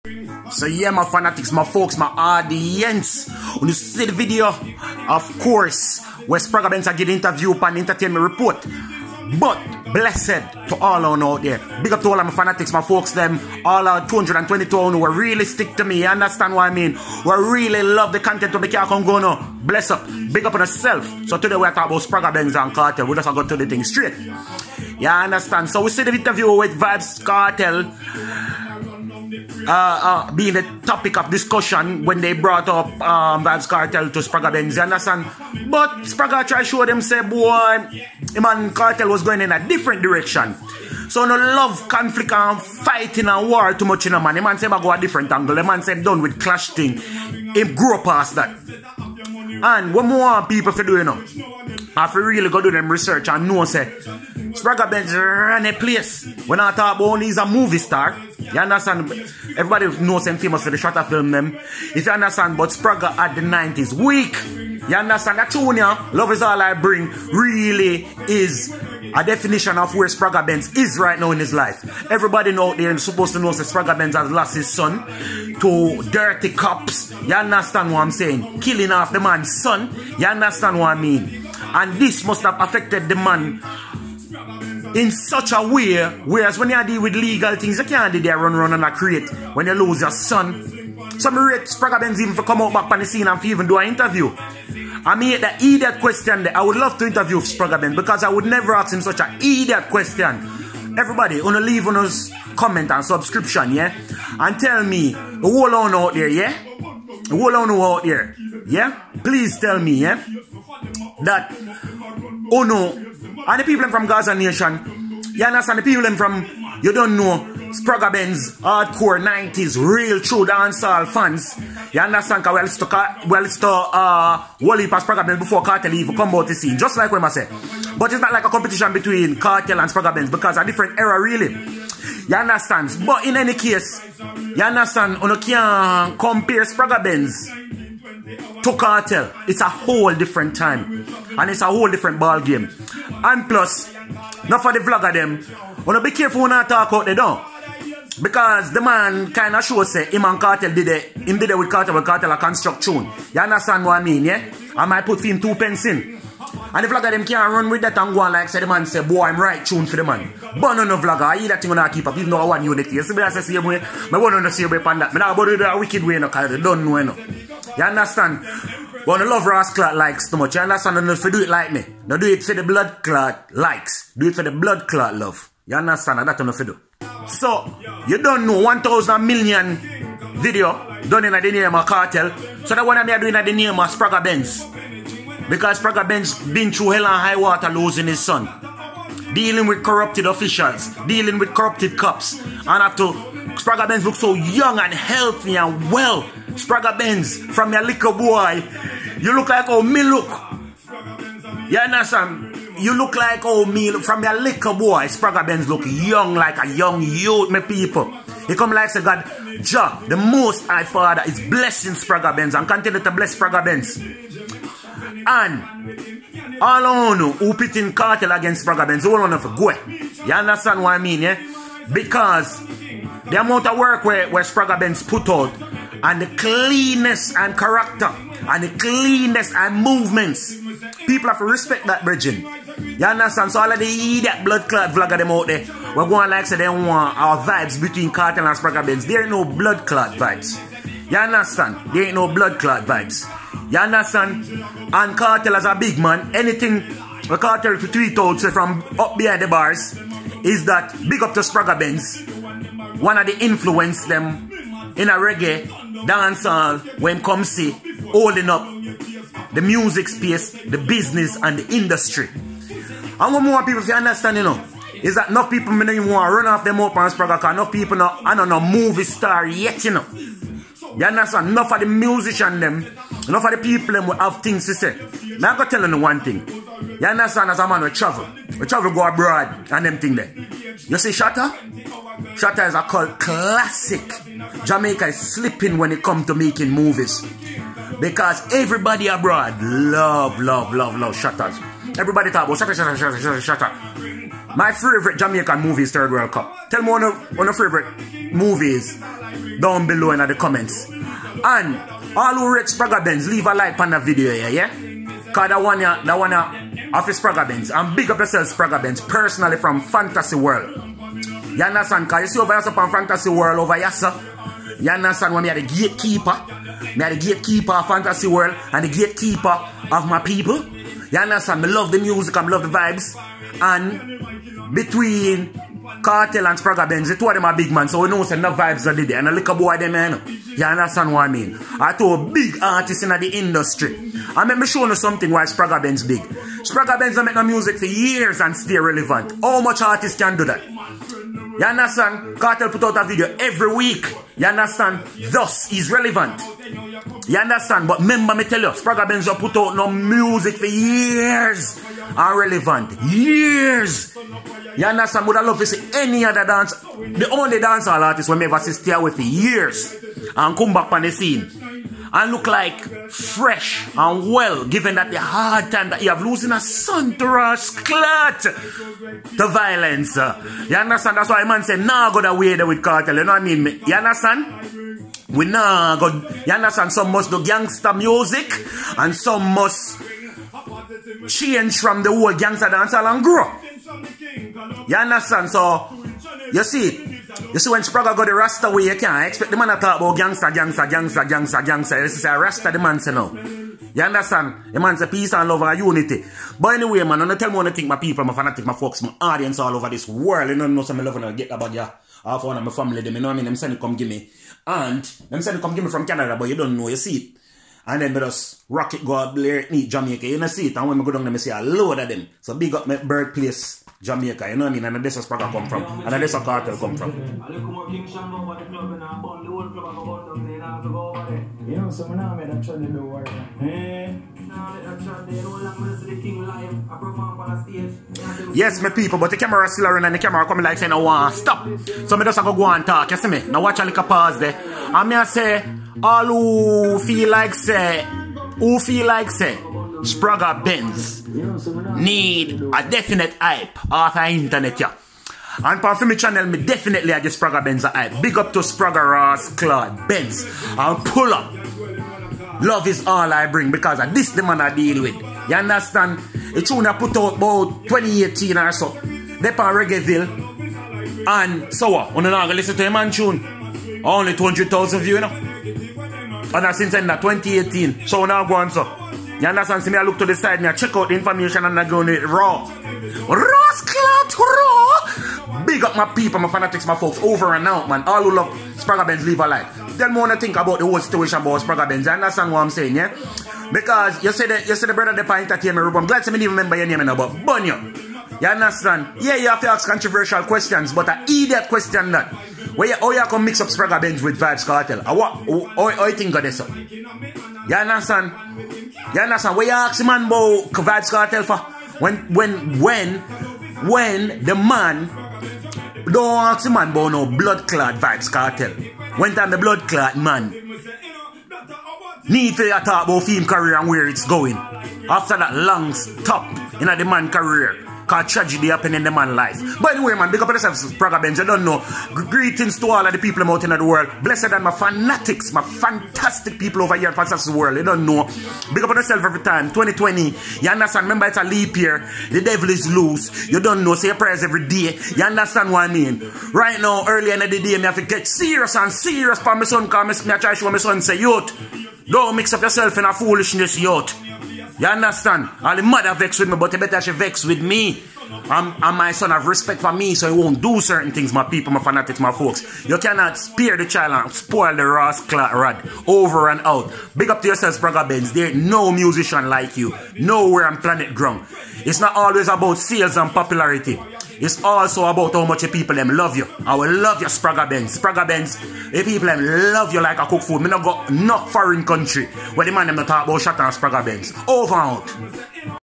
So yeah, my fanatics, my folks, my audience, when you see the video, of course, where Spraga Benz get interviewed on Entertainment Report. But blessed to all on out there. Big up to all of my fanatics, my folks, them, all our 222 who were really stick to me. You understand what I mean? Who really love the content to make you come go now. Bless up. Big up on yourself. So today we're talking about Spraga Benz and Cartel. We just go to the thing straight. You understand? So we see the interview with Vybz Cartel being the topic of discussion when they brought up Vybz Cartel to Spraga Benz, you understand? But Spraga tried to show them, say, boy, man, Cartel was going in a different direction. So no love, conflict and fighting and war too much in a man. The man say, I go a different angle. The man say, done with clash thing. He grew past that. And what more people for doing now? I have to really go do them research and know, say, Spraga Benz run a place. When I talk about he's a movie star, you understand? Everybody knows him famous for the Shutter film them. If you understand, but Spraga at the 90s, weak. You understand? That tune, Love Is All I Bring, really is a definition of where Spraga Benz is right now in his life. Everybody out there is supposed to know that Spraga Benz has lost his son to dirty cops. You understand what I'm saying? Killing off the man's son. You understand what I mean? And this must have affected the man in such a way, whereas when you deal with legal things, you can't do there run and create when you lose your son. So I rate Spraga Benz even for come out back on the scene and for even do an interview. I mean the idiot question there. I would love to interview Spraga Benz because I would never ask him such an idiot question. Everybody, wanna leave on us comment and subscription, yeah? And tell me, the whole on out there, yeah? The whole on out there, yeah? Please tell me, yeah? That, oh no, and the people from Gaza Nation, you understand the people from, you don't know, Spraga Benz, hardcore 90s, real true dancehall fans. You understand, because we used to whole heap of Spraga Benz before Cartel even come out to see, just like what I say. But it's not like a competition between Cartel and Spraga Benz because a different era really. You understand? But in any case, you understand, you can't compare Spraga Benz to Cartel. It's a whole different time. And it's a whole different ball game. And plus, not for the vlogger them, wanna be careful when I talk out there though. Because the man kinda shows say him and Cartel did it. Him did it with Cartel a construct tune. You understand what I mean, yeah? I might put him 2 pence in. And the vlogger them can't run with that and go on like say the man say, boy, I'm right tune for the man. But on the vlogger, I hear that thing when I keep up, even though I want unity. You see me as I say, I want to see you on that. I don't do a wicked way, no, because I don't know, no. You understand? But the love rascal likes too much. You understand? And if you do it like me, don't do it for the blood clot likes. Do it for the blood clot love. You understand? And that's enough to do. So, you don't know 1,000 million video done in the name of Cartel. So that one I'm doing in the name of Spraga Benz. Because Spraga Benz been through hell and high water losing his son. Dealing with corrupted officials. Dealing with corrupted cops. And after Spraga Benz look so young and healthy and well. Spraga Benz, from your little boy, you look like how me look. You understand? You look like how me look. From your little boy, Spraga Benz look young like a young youth, my people. He come like say God, Jah, the Most High Father is blessing Spraga Benz and continue to bless Spraga Benz. And all on who pit in Cartel against Spraga Benz, all on for go. You understand what I mean, yeah? Because the amount of work where Spraga Benz put out and the cleanness and character and the cleanness and movements, people have to respect that, brethren. You understand? So all of the idiot blood clot vlogger them out there, we're going like say they want our vibes between Cartel and Spraga Benz. There ain't no blood clot vibes. You understand? There ain't no blood clot vibes. You understand? And Cartel as a big man, anything the Cartel to tweet out say from up behind the bars is that big up to Spraga Benz. One of the influence them in a reggae, dancehall, when come see, holding up the music space, the business and the industry. And what more people if you understand, you know, is that enough people may not even want to run off them up on Spraga because enough people not, I don't know, movie star yet, you know. You understand? Enough of the musician them, enough of the people them will have things to say. Now I'm going to tell you one thing. You understand as a man we travel go abroad and them thing there. You see Shatta? Shatta is a cult classic. Jamaica is slipping when it comes to making movies. Because everybody abroad love Shatters. Everybody talk about Shatta. My favorite Jamaican movie is Third World Cup. Tell me one of your favorite movies down below in the comments. And all who rate Spraga Benz, leave a like on the video here, yeah? Cause that one of the Spraga Benz. And big up yourself, Spraga Benz, personally from Fantasy World. You understand? Cause you see over here from Fantasy World over here, sir. You understand when me are the gatekeeper? Me are the gatekeeper of Fantasy World and the gatekeeper of my people. You understand? Me love the music, I love the vibes. And between Cartel and Spraga Benz, the two of them are big man, so we know some vibes are there. And a little boy them, you know. You understand what I mean? I told big artists in the industry. And let me show you something why Spraga Benz big. Spraga Benz make no music for years and stay relevant. How much artists can do that? You understand? Cartel put out a video every week. You understand? Thus, he's relevant. You understand? But remember me tell you, Spraga Benz put out no music for years. Are relevant. Years. You understand? Would I love to see any other dance? The only dancehall artist we ever see stay away for years and come back on the scene and look like fresh and well, given that the hard time that you have losing a son to rush clot to violence. You understand? That's why man say, nah, go the way there with Cartel. You know what I mean? You understand? We nah go. You understand? Some must do gangster music and some must change from the whole gangster dancehall and grow. You understand? So, you see when Spraga go the Rasta way, you can't expect the man to talk about gangster. You see, Rasta the man say no. You understand? The man say peace and love and unity. But anyway, man, don't tell me what I think my people, my fanatics, my folks, my audience all over this world. You know some love and get about ya. Half one of my family, them, you know what I mean? Them send it come give me. And them send it come give me from Canada, but you don't know, you see it. And then we just rock it, go out, blare it, neat Jamaica. You know see it. And when we go down there, I see a load of them. So big up my birthplace, Jamaica. You know what I mean? And that's where Spraga come from. And that's where Cartel come from. Yes, my people, but the camera still around and the camera coming like saying, I want to stop. So I just go and talk, you see me? Now watch a little pause there. And I say, all who feel like say, Spraga Benz need a definite hype off the internet, yeah. And for my channel, me definitely I give Spraga Benz a hype. Big up to Spraga Ross Claude Benz. And pull up. Love is all I bring because of this the man I deal with. You understand? The tune I put out about 2018 or so. They on Reggaeville. And so what? When you not listen to a man tune, only 200,000 views, you know. And that's since then, 2018. So now go on, so. You understand? See me, I look to the side, me I check out the information and I go on it raw. Ross Clout raw! Big up my people, my fanatics, my folks, over and out, man. All who love Spraga Benz, leave a like. Tell me what you think about the whole situation about Spraga Benz. You understand what I'm saying, yeah? Because you say the brother they entertain me, I'm glad to me even remember your name now, but Bunyo. You understand? Yeah, you have to ask controversial questions, but an idiot question that. How you can mix up Spraga Benz with Vybz Cartel? How you think of this? You understand? You understand? Where you ask the man about Vybz Cartel for? When the man don't ask the man about no blood clot Vybz Cartel. When time the blood clot man need to talk about film career and where it's going. After that long stop in the man career. Cause tragedy happen in the man life. But anyway, man, big up yourself, Spraga Benz. You don't know. Greetings to all of the people out in the world. Blessed and my fanatics, my fantastic people over here in Fantastic World. You don't know. Big up yourself every time. 2020. You understand? Remember, it's a leap year. The devil is loose. You don't know. Say your prayers every day. You understand what I mean? Right now, early in the day, me have to get serious and serious for my son. Cause me I try to show my son say, youth, don't mix up yourself in a foolishness, youth. You understand? All the mother vex with me, but you better she vex with me. And my son have respect for me, so he won't do certain things, my people, my fanatics, my folks. You cannot spare the child and spoil the Ross Clot rod. Over and out. Big up to yourself, Spraga Benz. There ain't no musician like you. Nowhere on planet ground. It's not always about sales and popularity. It's also about how much the people them love you. I will love you, Spraga Benz. Spraga Benz, the people them love you like a cook food. Me not got no foreign country where the man them not talk about shot and Spraga Benz. Over and out.